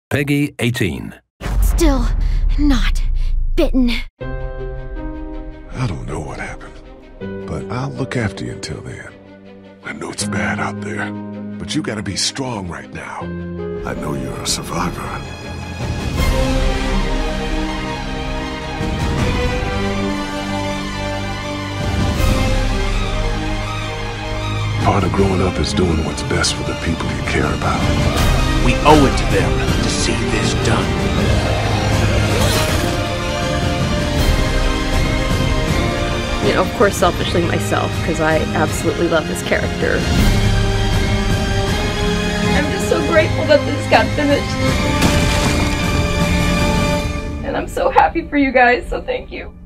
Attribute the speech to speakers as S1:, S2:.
S1: Peggy 18.
S2: Still not bitten.
S3: I don't know what happened, but I'll look after you until then. I know it's bad out there, but you gotta be strong right now. I know you're a survivor. Part of growing up is doing what's best for the people you care about.
S4: We owe it to them to see this done.
S5: You know, of course, selfishly myself, because I absolutely love this character. I'm just so grateful that this got finished. And I'm so happy for you guys, so thank you.